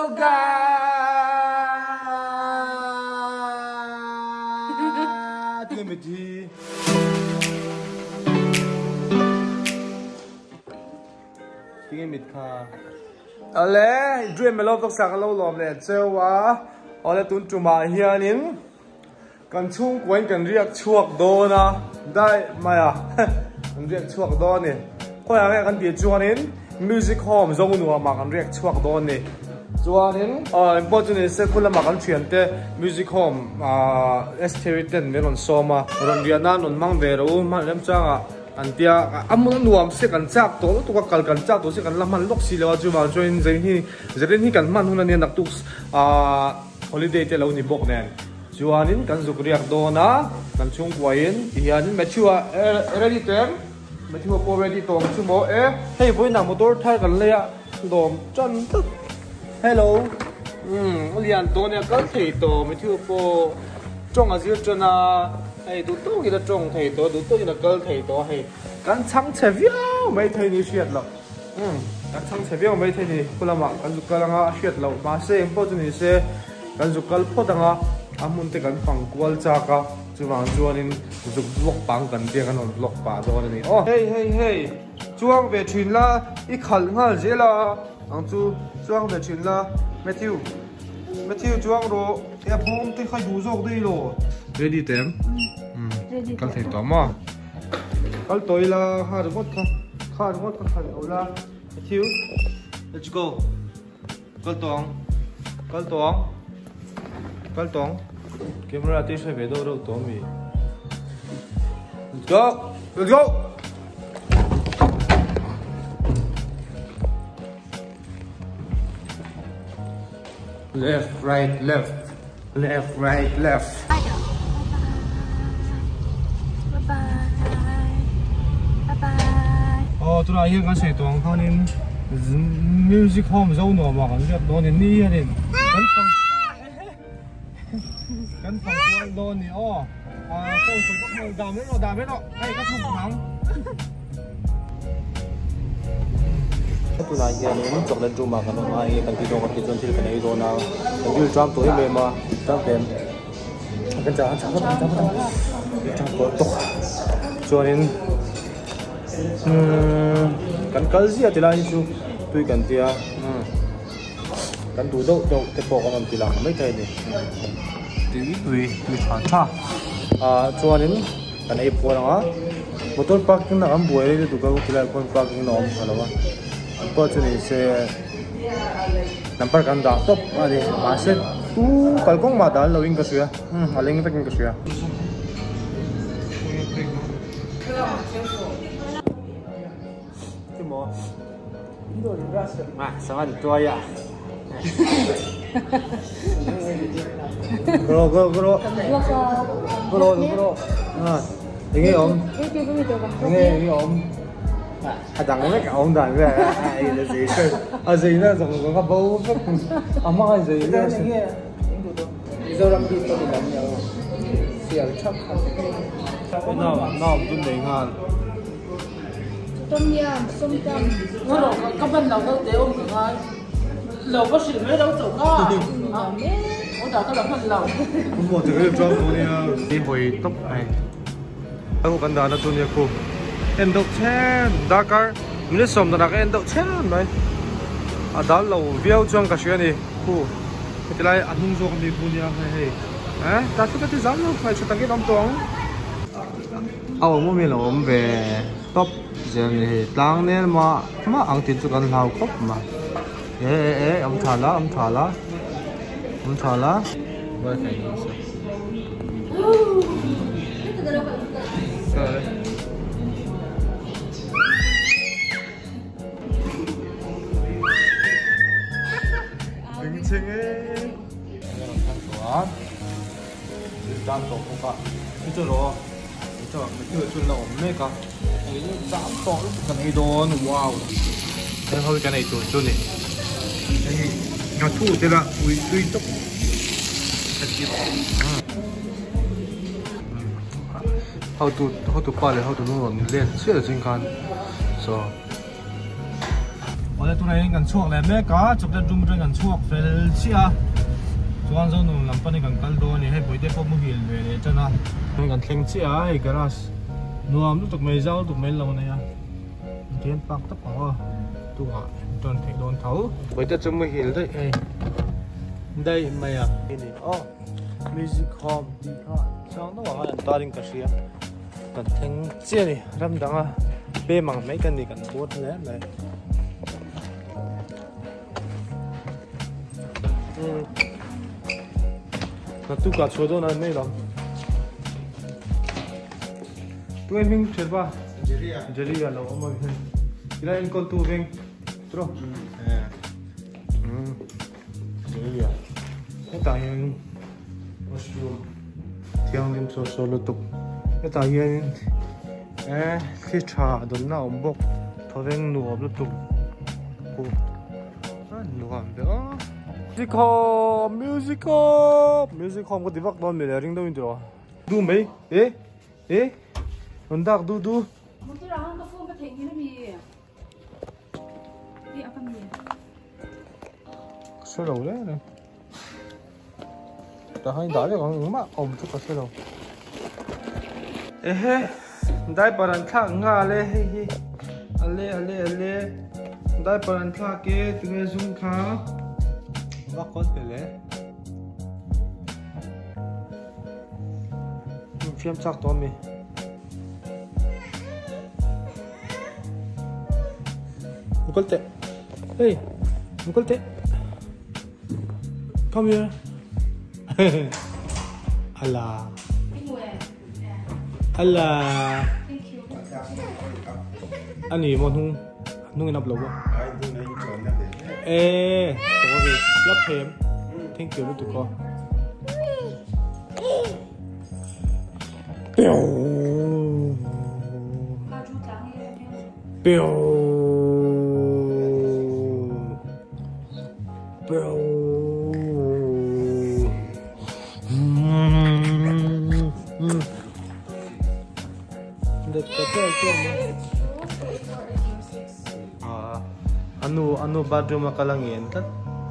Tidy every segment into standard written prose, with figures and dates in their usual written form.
yoga. Tinggal meti. Tinggal metka. Ale, dream melop tok sang lo lom le chewa. Ole tun tuma hianin kan chung kwen kan riak chuak do na dai maya. Kan riak chuak do ni. Ko ya kan ti chuanin music home zong nu ma kan riak chuak do ni. Chuanin important se kula ma kan thian te music home S10 meron soma ron rianan on mang ve ro ma lem changa antia amun nuam se kan chak to tu ka kal kan chak to se kan laman lok si lewa chu ma join zerin hi kan man hun ani nak tu holiday te lo ni bok nen chuanin kan zukriak do na kan chung kwain hianin machua ready tem machua po ready tong chu mo hey boy na motor thai kan le ya dom chan tức hello lian to ne kal thei to machua po trong a zir chana hey du to gila trong thei to du to gila kal thei to hey kan chang che viao mai thei ni shiat lo kan chang che viao mai thei ni kulama kan zukala nga shiat lo ma se important ni se kan zukal photanga amun te kan phang kwal chaka chuwang chuanin zuk blok pang kan te kan on blok pa do ni oh hey chuang ve thin la I khal ngal zela ang chu chuang ve thin la Matthew chuang ro ya phom te khai du jok dei lo ready tem kal thei to ma kal toila ha ro kha ola Matthew let's go kal tong camera ti sai ve do ro to mi let's go left right left bye bye oh tu la hian kan sei tong hanin music home zo no ma kan riak do ni ni hanin kan phang kwal do ni oh ko ko ko da me no ai ka thum thang tu la hian ni chok len ru ma kan no ai kan ti do kan ti chon thil kan ei do na kan bil tram to me ma tram tem kan cha ko to chuanin kan kal zia ti lai chu tui kan tia kan du do te po kan ti la mai thai ni tui than tha chuanin kan ei po nga motor parking na am buai le du ka ti lai kon parking nom halawa po chu ni se number kan da top ani ma se tu kal kong ma dal lowing ka suya aling taking ka suya mo sama tua ya gro ini om hadang mấy ông đàn về ai là gì chơi gì nữa giống có cái bầu mà cái gì nữa giờ làm gì tôi làm nhiều xỉa chắc nó cũng đỉnh hơn tôm yum sông tăm nó rồi các bên đầu có để ôm được thôi lầu có xỉu mấy đâu chỗ có ủa đâu có làm hết lầu không một thứ cho tôi đi hồi tóc này aku kan dah tu ni aku endok chen Dakar ni som dah nak endok chen mai ada lau viau chuang ka sia ni ku ketilai anung zo kami punya hei ta tu kati zam lo phai chu tangi dom tong aw mo mi lo om ve top jem ni tang ne ma ang tin chu kan lau khop ma om thala ba khai ni so Dam to ka itu ro itu itu lo meka ini dam to kan ai don wow kan hoi kan ai to ni ini ngatu te la ui to how to pale how to no len sia jing kan so ở đây tôi này gần chuộc này mấy cá chụp lên zoom trên gần chuộc về xia chuan zo nu lam pani kan kal do ni he boite pom mu hil ve le chana kan thleng chi a he garage nuam lu tuk mai zau tuk mai lo na ya tian pak ta pa tu ha ton thei don thau boite chum mu hil dai e dai mai a ni music home di kha chang no wa ta ring ka sia kan thleng chi ni ram danga pe mang mai kan ni kan bot le le tu cả số đó này mấy lắm tu em mình chơi ba jadi là ông ơi cái này con tu veng tro jadi cái tài hiện mushroom thiang lim so so lutuk cái tài hiện khi trà đốn nào ông bốc thọ veng nuột lutuk nuột đó music home có đi vác đón mẹ ring đâu in rồi du mấy ấn đạc du một cái đó nó phun cái thing cái gì đi ăn cái gì sơ đầu đấy này đã hay đá đấy còn mà chút cả sơ đầu dai paran thak nga le ale dai paran thak ke tunge zoom kha vác cốt về lẽ phim chắc to mi mukolte hey mukolte come here Allah anh ấy muốn hung nắp lẩu sorry love him thank you tụi con anu bathroom makalangin tat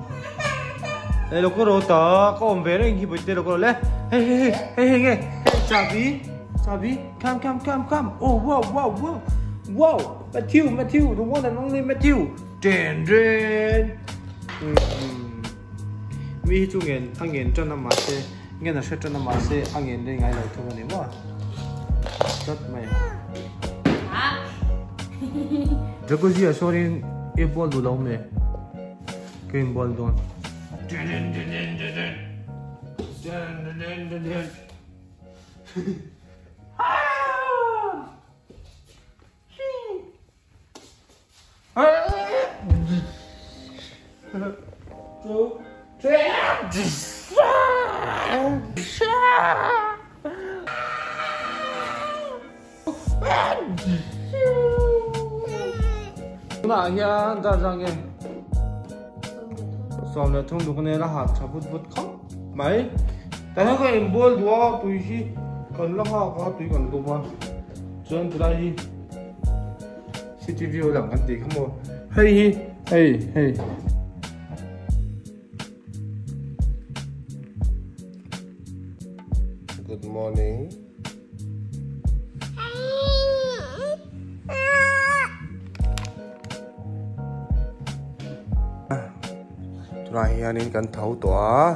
loko rota ko ombe ring hi boite loko le hey Sabi come oh wow Matthew the one and only Matthew den mi chu ngen angen chon na ma se ngen na se chon na ma se angen de ngai lai thu ni wa tat mai jago ji sorry e bol do lo me game ball don Mà nha, ra rằng em xong là thông được cái này là hạt chả bút không mấy tại sao cái em bôi đũa tùy khi còn lắm họ có tùy còn đúng không cho nên từ đây CCTV làm cái gì không mua hey good morning này anh cần thấu tỏa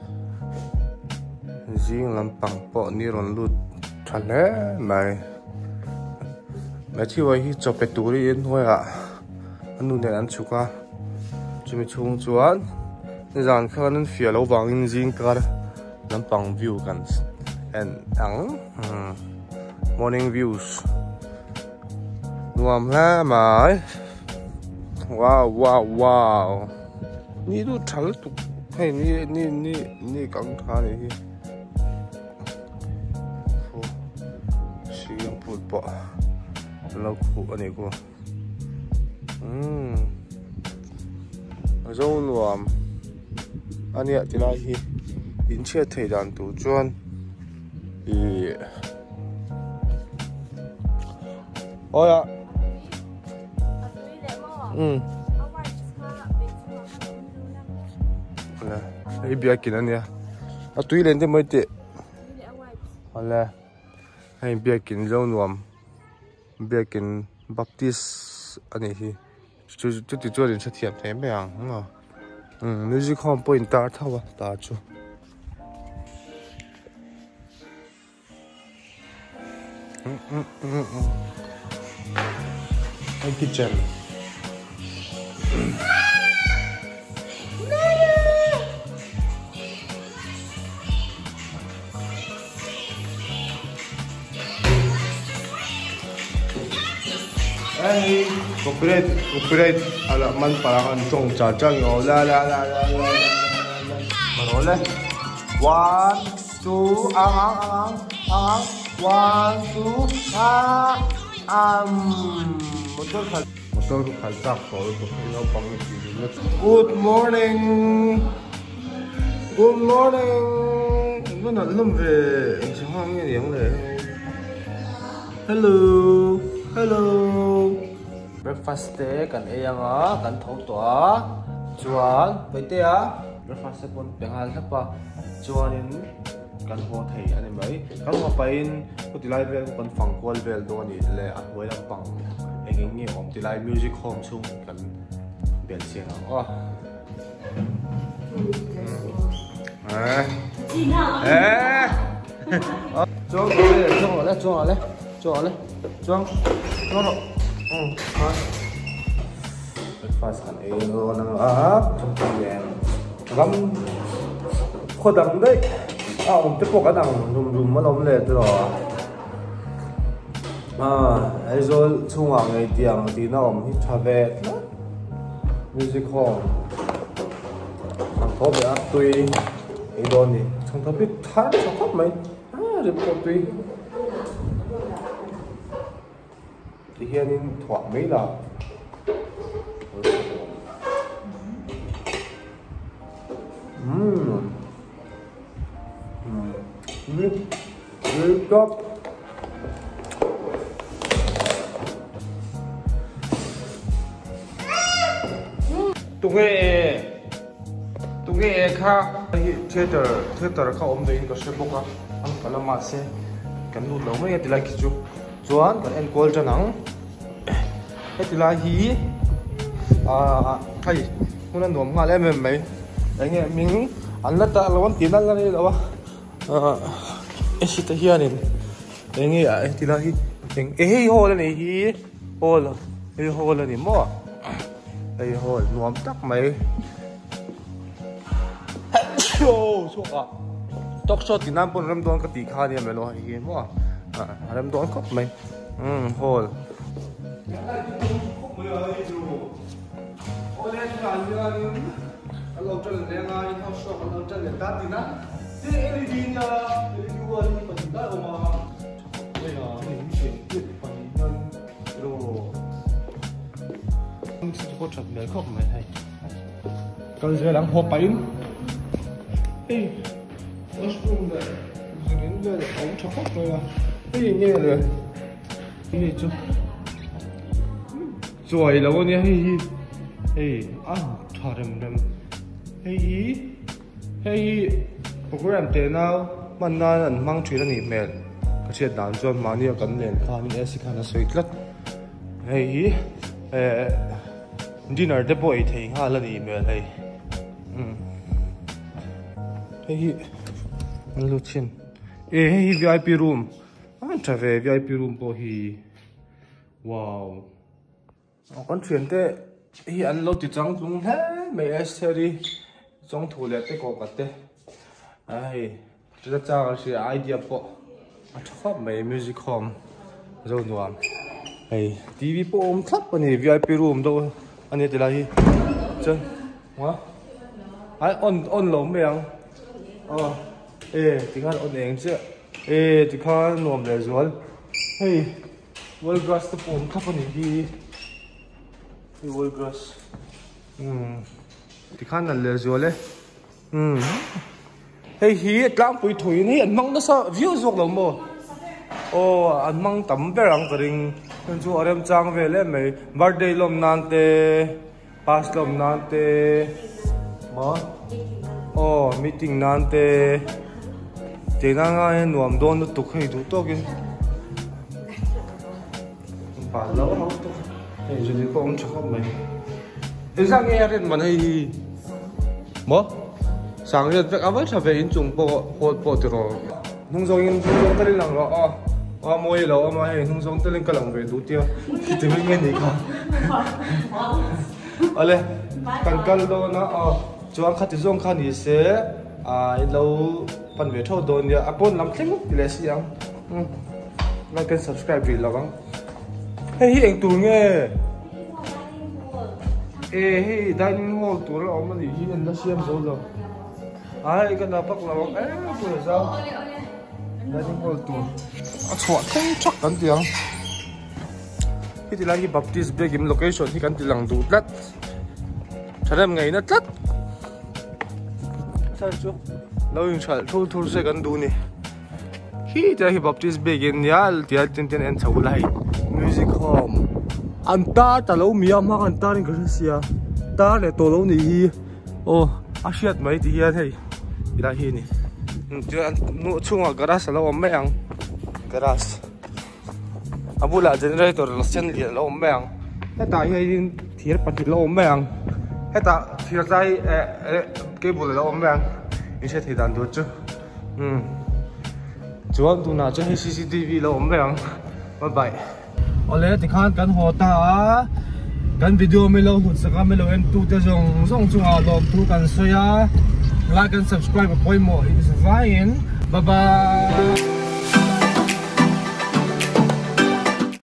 riêng làm bằng bộ ni rồi lụt thật đấy mày chỉ vậy chụp cái túi yên thôi ạ anh nuôi này ăn chụp à chỉ mới chung chuan dàn khăn nên phía lâu vàng riêng cả làm bằng viewกันand morning views nuông la mày wow 니도 잘 뚝, 해, 니 강타네. 후, 시경 불빠, 넣고 아니고, 좋은 놈, 아니야, 지나히 인체 대단 도전, 이, 어야, là cái bia kín anh nha à túi lên thì mới tệ là hay bia kín lâu nuông bia kín Baptist anh ấy thì chút đến sẽ thiệp thế mấy hàng music home point ta thao ta chú anh kitchen Hey, copyright, ala man parang chong cha chang yo la. Manole. 1, 2, ang. 1, 2, motor khal tak ko to no pang ni. Good morning. Nó nãy lâm về anh sẽ hoang nghe tiếng này. Hello. Breakfast te kan eyanga kan thau to chuan peite a breakfast pon pengal thapa chuanin kan ho thei ani mai kan ho pain kutilai vel kan fangkwal vel do ni le a hoi lam pang engeng ni om tilai music home chung kan bel siang a Chuang. Breakfast kan ego nang trong tiền gắm kho đắng đấy tiếp tục cái đằng rùm mà lom lệ rồi ấy rồi chung hoàng ngày tiếng thì nó om hít cha về music hall thằng có vẻ tùy ấy đó nè thằng thằng biết thắt thằng thắt mấy rồi có tùy thì hiện nên thoải mấy là top tung nghe kha theater kha om dein ka sheboka an kalama se kan lu lo mai tilai ki chu chuan kan en call chanang tilai hi hay hunan nom nga le mai anh em mình ăn lát ta lâu tiền ăn lên đâu em chỉ thấy hiền nên anh ấy thì là hi ấy hồ là này hi hồ là này mua đây hồ nuông tắc mấy số tóc số thì nam pun ram don cái tì khai này mấy lo hi mua ram don cốc mấy hồ lâu chân lên ngay thao sọc lâu chân lên đắt thì nát thế LED nha LED vừa đi phần đắt mà đây là những chuyện tuyệt vời nhân rồi không có chặt mấy khóc mày hay còn giờ đang hộp bánh ê mushroom này giờ đến giờ ống cho khóc rồi à cái gì nghe rồi cái gì chứ rồi là con nhá hey ăn thà đầm hey program te nào man na an mang thui ani mel ka che dan zon mania kan len kha min esi khana soitlat hey dinner de boy thei ha la ni mel hey luchin hey VIP room an tra ve VIP room po hi wow con chuyện te hi an lo ti chang tung he mai esteri trong thủ lệ cái cổ cái ai rất cha cái idea po chắc mấy music home rồi nuông ai TV po om thắp anh VIP room đâu anh ấy thì là gì chân quá ai on lồng miệng thì khăn on đèn chứ thì khăn nuông để rồi hey world grass to om thắp anh đi world grass thì khăn là lừa rồi đấy hey hi tlang pui thui ni an mang da sa view zok lo mo an mang tam ve rang ring kan chu arem chang ve le mai birthday lom nan te pas lom nan te ma meeting nante tena nga nuam don tu khai du to ke pa lo ho to e je ko om chakop mai isang e ren man hi mo sang ren vek awal sa ve in chung po ti ro nung zong in chung ta lang ro moi lo ma he nung zong ta len ka lang ve du tia ki te nge ni ka ale kan do na chuang khati zong khan ni se lo pan ve tho don ya apon lam thleng le siang like and subscribe ri lawang hey eng tu nge hey dining hall tu ra om ni hi na siam zo lo ai ka na pak lawang pu za dining hall tu chua theng chak kan tiang hi ti lai baptist begim location hi kan tilang du tlat tharam ngai na tlat sai chu lo yung chal thul se kan du ni hi ta hi baptist begin yal tial tin en chau lai music home anta ta lo miam ha kan ta rin ka sia ta le to lo ni hi asiat mai ti hian hei ila hi ni tu nu chunga garas lo me ang garas abula generator lo sen li lo me ang ta hi thir pati lo me ang heta thir sai cable lo me ang in sẽ thì đàn đốt chứ chú anh tu nào cho hay CCTV là ổn vậy bye bye ở đây thì khán cần họ ta cần video mình lâu hụt sắc mình lâu em tu theo dòng chung à lom tu cần share like and subscribe và quay more it's fine bye bye